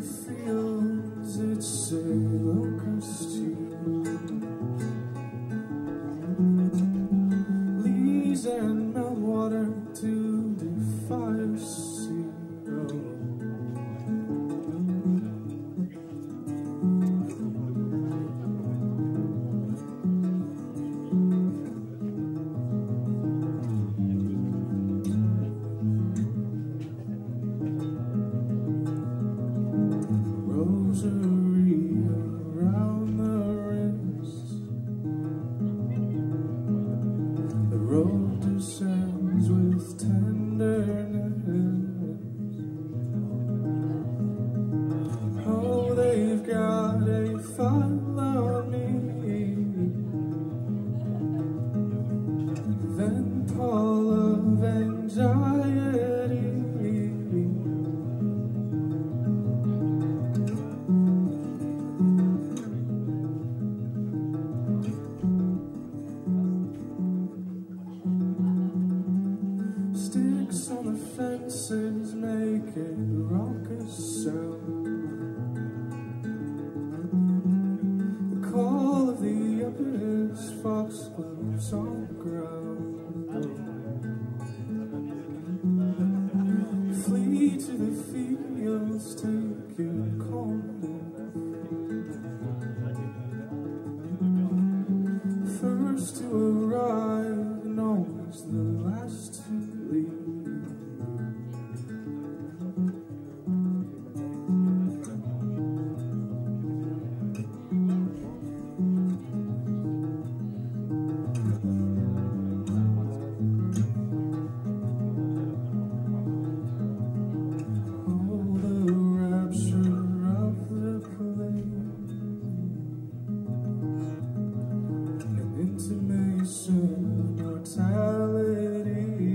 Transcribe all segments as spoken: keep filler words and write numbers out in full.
fields, it's a locust leaves and meltwater to the fire sea. Rosary around the wrist, the road descends with tenderness. Oh, they've got a file on me, then Paul of anxiety. Sticks on the fences make a raucous sound. The call of the abyss, foxgloves on the ground. Flee to the fields, take your calmness. First to arrive and always the last to leave. Oh, the rapture of the place, an intimation of mortality,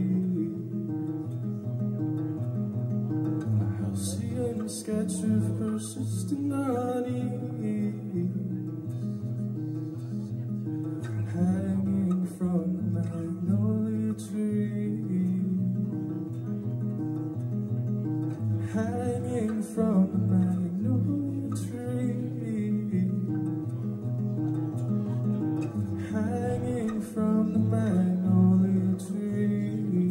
a halcyon sketch of persistent unease, hanging from the magnolia tree, hanging from the magnolia tree, hanging from the magnolia tree.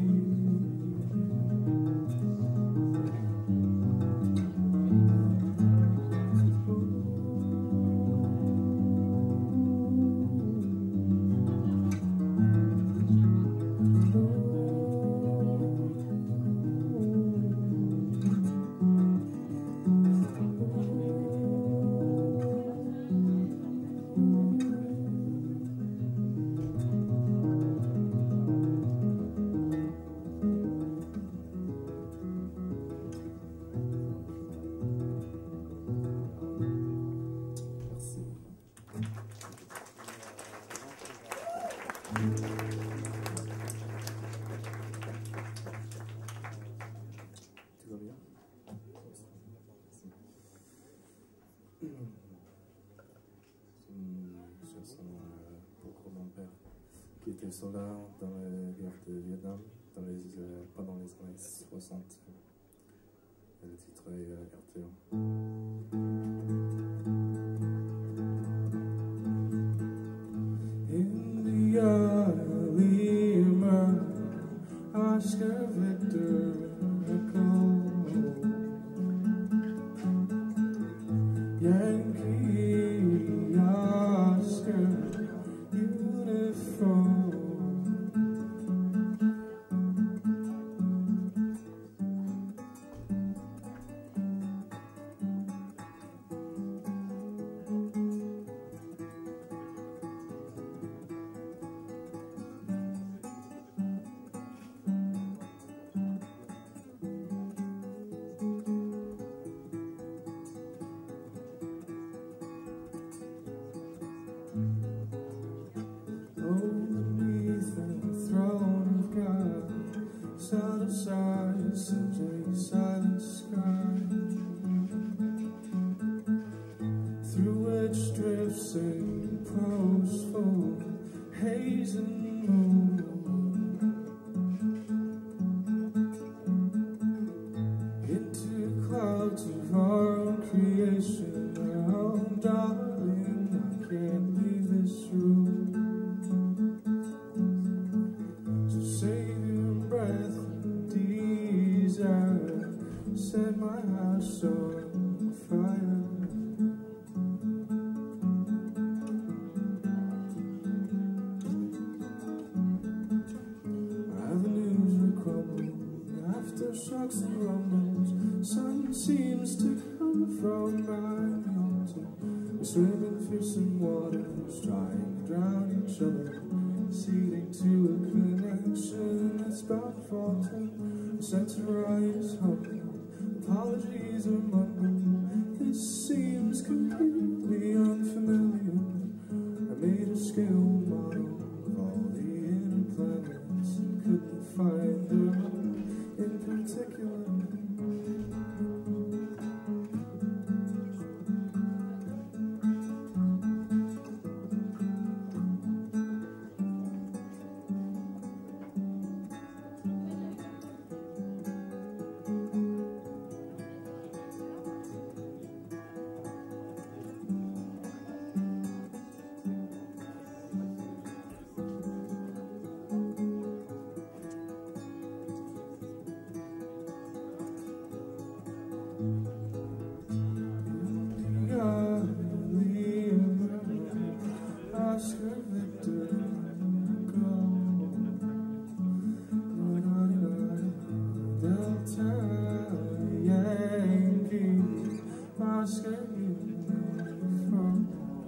Tout va bien? Une chanson pour mon père qui était soldat dans la guerre de Vietnam dans les, euh, pendant les années soixante. Et le titre est euh, R T O. India, Lima, Oscar Victor, Yankee, Oscar, uniform. Beneath the throne of God, side of side, seems a silent sky, through which drifts a postful haze and moon. Into clouds of our own my house on fire. Avenues were crumbled, aftershocks and rumbles. Sun seems to come from my mountain. We're swimming through some waters, trying to drown each other, ceding to a connection that's about to falter. Center is humble, apologies are mumbled. This seems completely unfamiliar. I made a scale model of all the inner planets and couldn't find them in particular. Oscar Victor, go. Delta Yankee, Oscar uniform.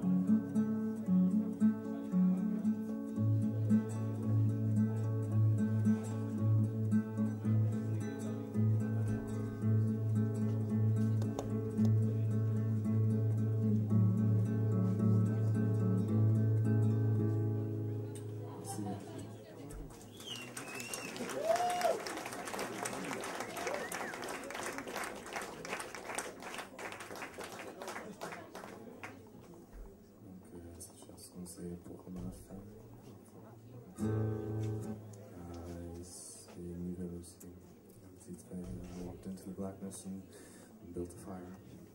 C'est pour ma femme. Euh, c'est nouvelle aussi. Un petit trait, I walked into the blackness and built a fire.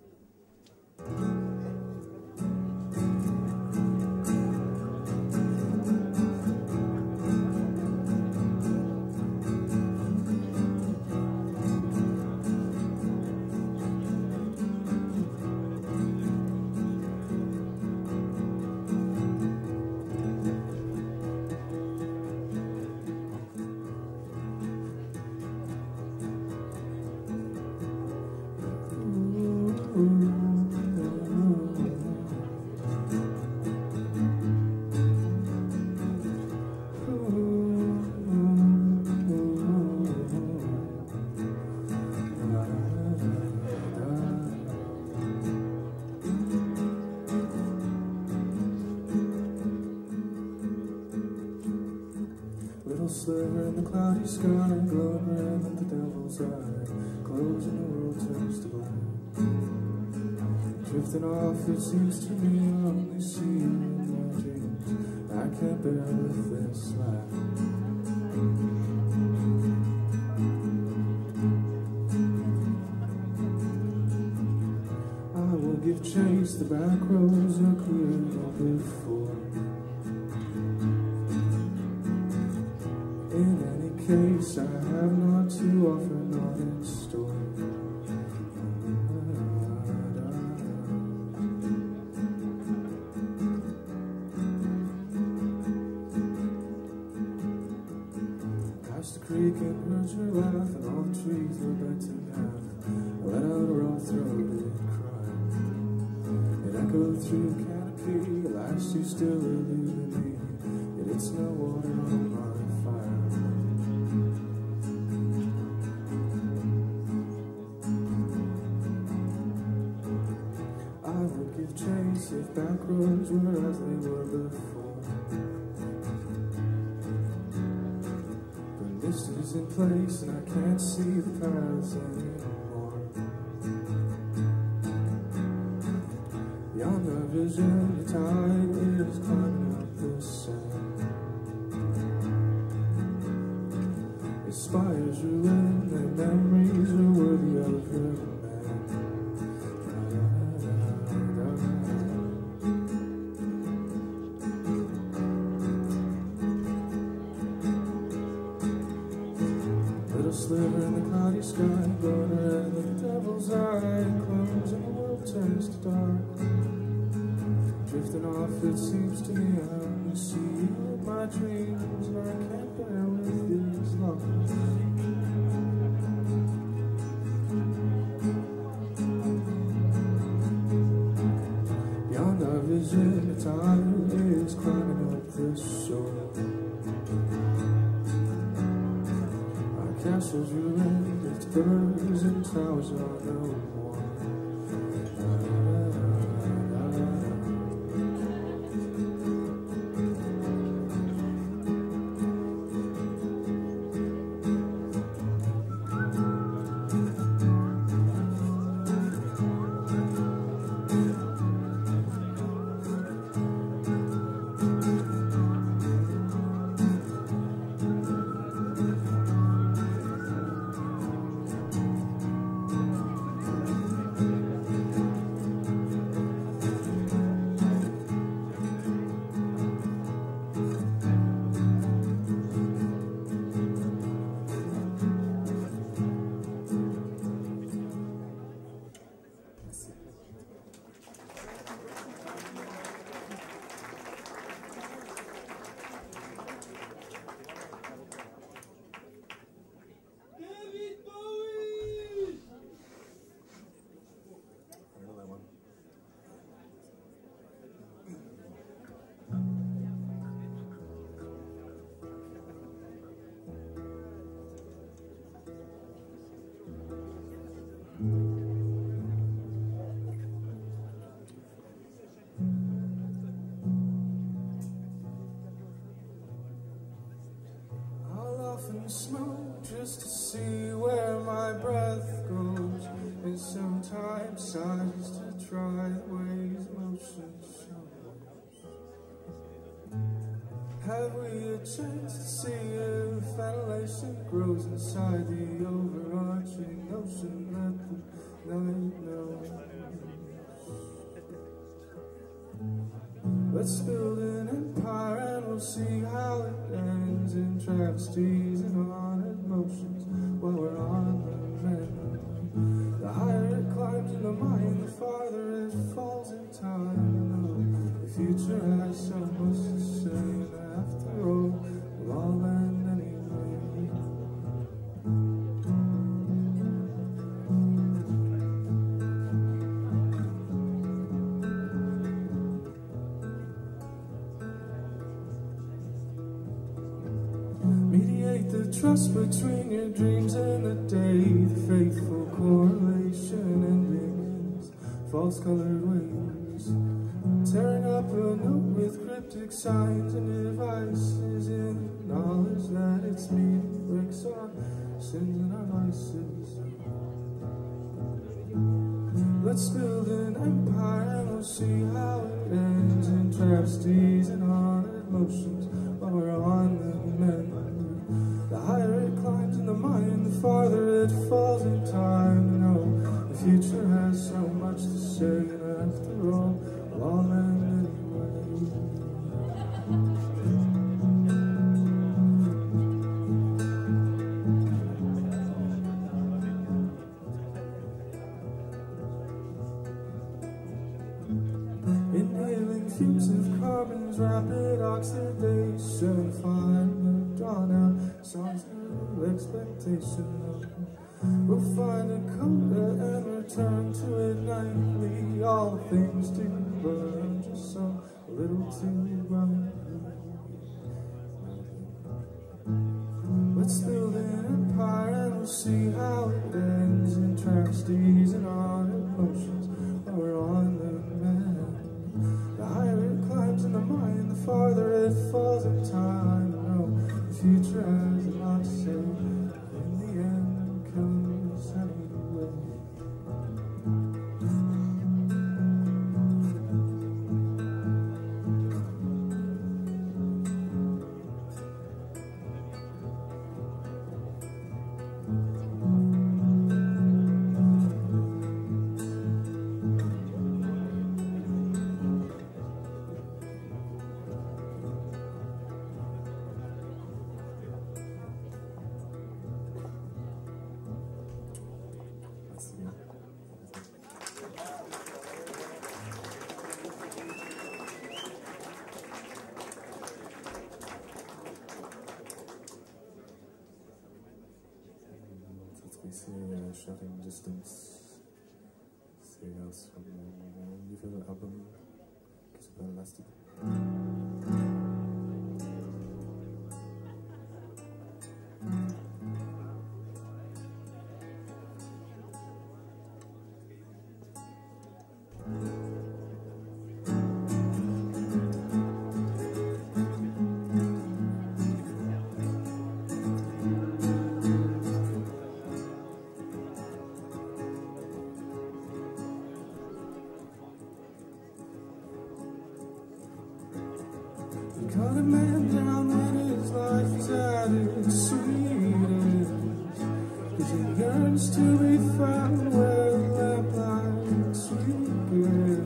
Little sliver in the cloudy sky, glowing red like the devil's eye, closing the world turns to black. Drifting off, it seems to me I only see you in my dreams. I can't bear with this life. I will give chase, the back roads are clear before. In any case, I have not to offer, not in store. Past the creek and heard your laugh, and all the trees were bent in half. I let out a raw-throated cry. It echoed through the canopy, at last you still eluded me. Yet it's no water on my fire. I would give chase if back roads were as they were before. But mist is in place and I can't see the paths anymore. Beyond my vision, the tide is climbing up the sand. It spires ruin and memories are worthy of her man. Little sliver in the cloudy sky, glitter in the devil's eye. Close and the world turns to dark. Drifting off, it seems to me I only see you in my dreams, and I can't bear with these lungs. Beyond our vision, the tide is climbing up this shore. Our castle's ruined, its birds and towers are no more. Smoke just to see where my breath goes, and sometimes sighs to try ways emotions show. Have we a chance to see if ventilation grows inside the overarching ocean that the night knows? Let's build an empire and we'll see how it ends, in travesties and haunted motions while we're on the mend. The higher it climbs in the mind, the farther it falls in time. The future has so much to say, and after all, we'll all end anyway. Mediate the trust between your dreams and the day, the faithful correlation endings, false colored wings, tearing up a note with cryptic signs and devices, in knowledge that its meaning breaks our sins and our vices. Let's build an empire and we'll see how it ends, in travesties and haunted motions while we're on the mend. The higher it climbs in the mind, the farther it falls in time. No, the future has so much to say, and after all, we'll all end anyway. Inhaling fumes of carbons, rapid oxidation, fine, drawn out songs of expectation. We'll find a coda and return to it nightly. All things do burn just so a little too brightly. Let's build an empire and we'll see how it ends, in travesties and haunted motions while we're on the mend. The higher it climbs in the mind, the farther it falls in time. No, the future has a lot to say, in the end it comes anyway. et c'est euh, Sharing Distance. C'est euh, sur mon nouvel album qui s'appelle Lastic. Cut a man down when his life is at its sweetest, 'cause he yearns to be found where lamplight sweetest.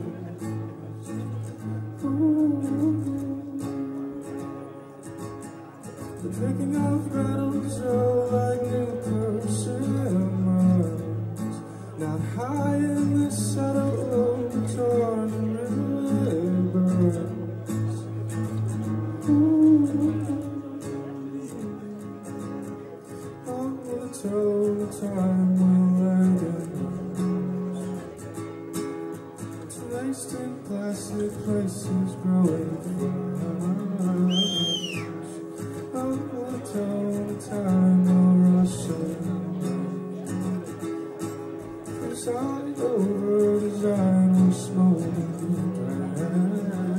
The picking of petals are like new persimmons, not high in the subtle torn ribbons. All the time will end, placed in plastic places growing flowers. All the time will rush in, preside over design will smolder dry.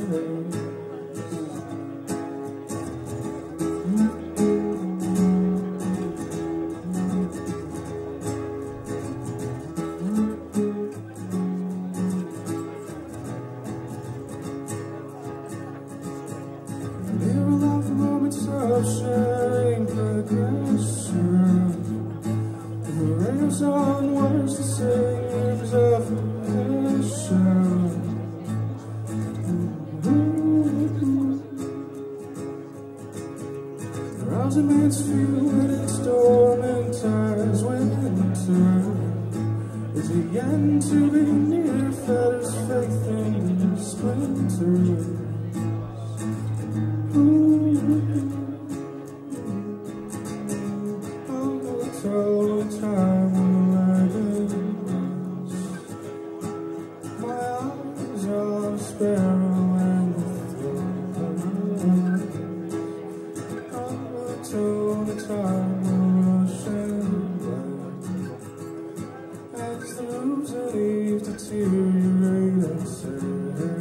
Of sharing progression, the rails on words the saves of passion. Rousing man's view in its storm and tides winter. Is the end to be near, fetters faith in splinters. All the time will end. My eyes are a sparrow and the all the time will rush and as the roofs and eaves deteriorate and sand.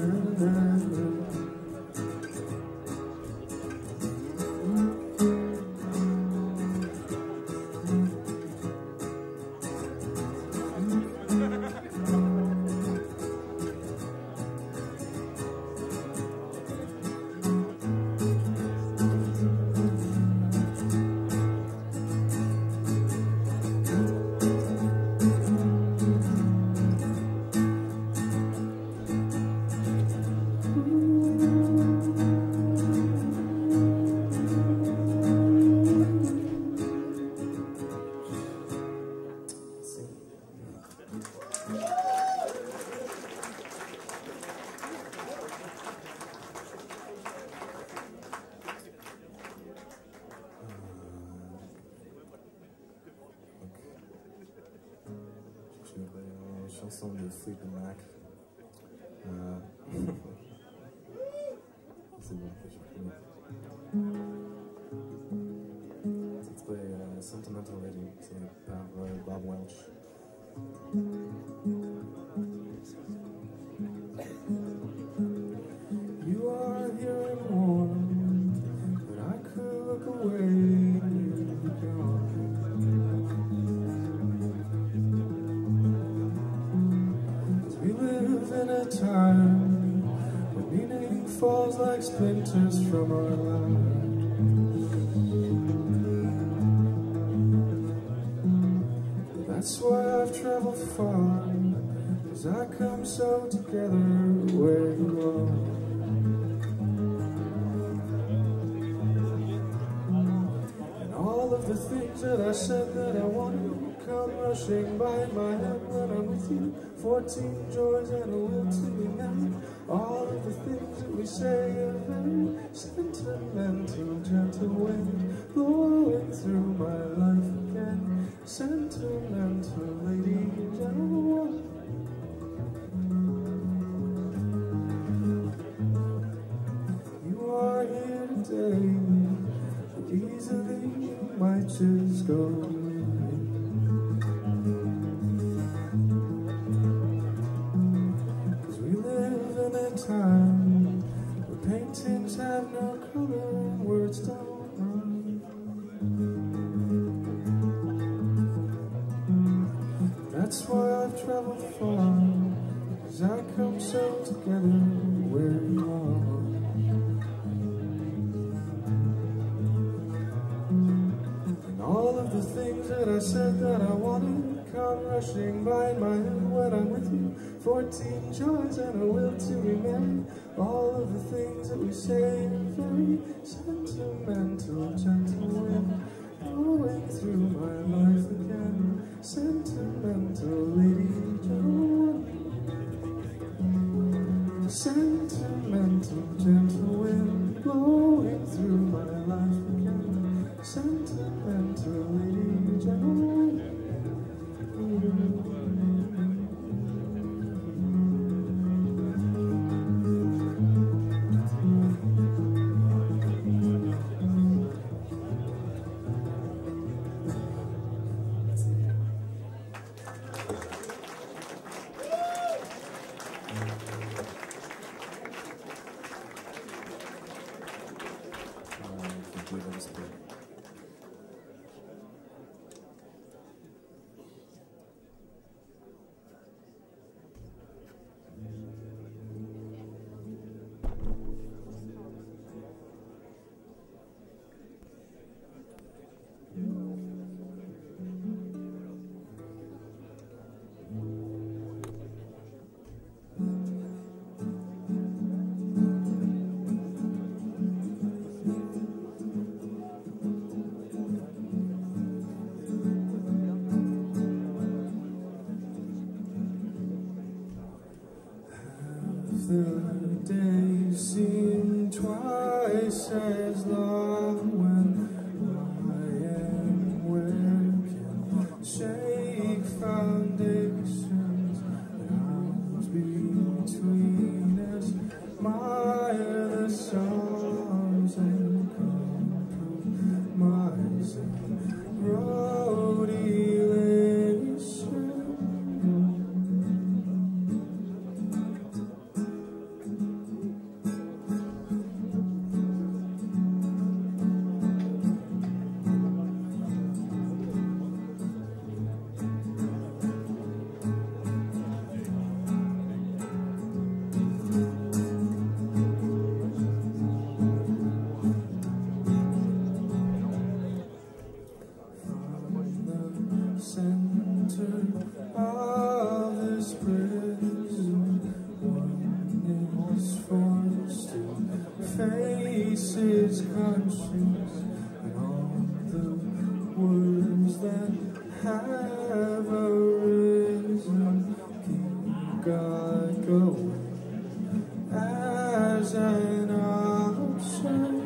Une chanson de Fleetwood Mac. Euh... C'est bon, j'ai fini. C'est très euh, Sentimental Lady, c'est par euh, Bob Welch. You are here and warm, but I could look away and you'd be gone. We live in a time where meaning falls like splinters from our lives. That's why I've traveled far, 'cause I come so together where you are. And all of the things that I said that I wanted come rushing by in my head when I'm with you. Fourteen joys and a will to be met. All of the things that we say are very sentimental, gentle wind blowing through my life. again. Sentimental lady, gentleman. You are here today, but easily you might just go away. Cause we live in a time where paintings have no color and words don't rhyme. That's why I've traveled far, cause I come so together where you are. And all of the things that I said that I wanted come rushing by in my head when I'm with you. Fourteen joys and a will to be merry. All of the things that we say are very sentimental, gentle wind blowing through my life again. Sentimental lady, gentle wind. Sentimental, gentle wind blowing through my life again. Sentimental lady, gentle wind. The days seem twice as long when I am working. Shake foundations, hours between us. Admire the songs and compromising road elation. Center of this prison, one is forced to face his conscience and all the words that have arisen. Keep God going as an option.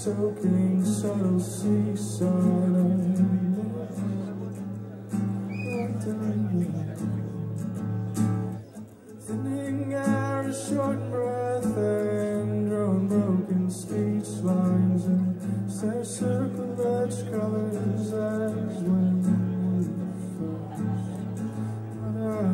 soaking subtle seaside. Thinning air, a short breath, and drawn broken speech lines, and their circle edge colors as when we first. But I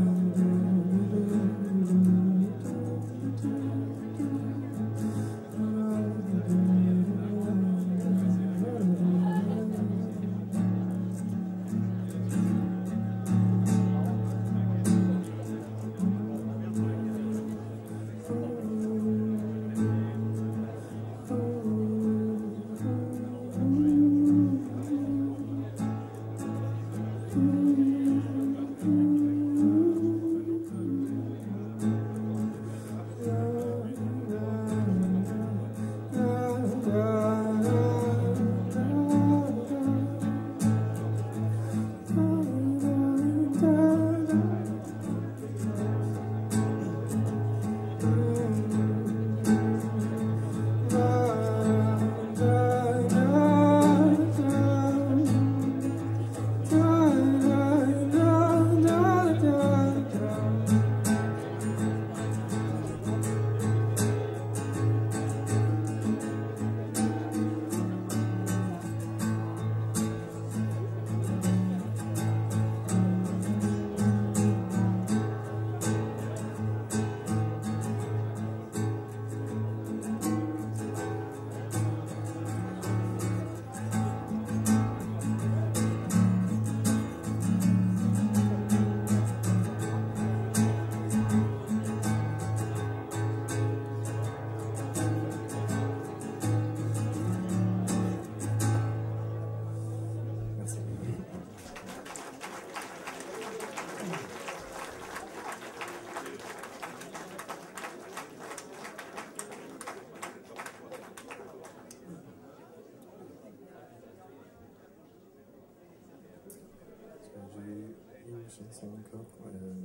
j'ai une chanson encore, euh,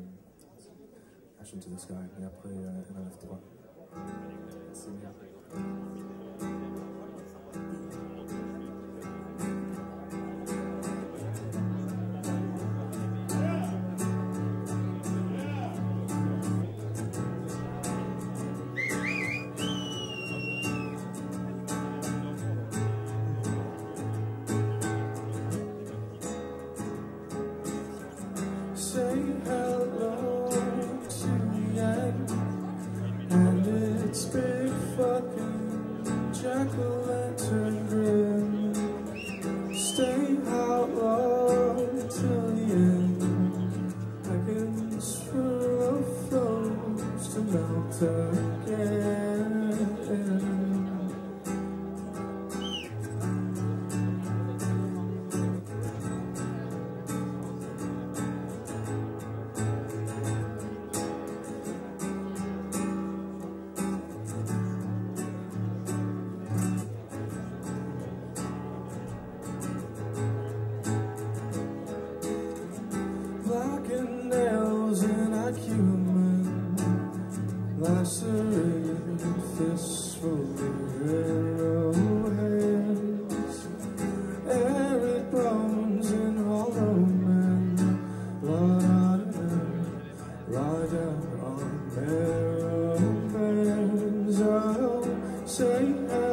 Ashen to the Sky, et après euh, N F trois. C'est bien. Say hello to the end, and its big fucking jack-o'-lantern grin. Stay out long till the end, beckons for a flows to melt again. Blackened nails in acumen, lacerated fists full of arrowheads, arid bones in hollow men, blood out of them, lie down on narrow beds. I'll say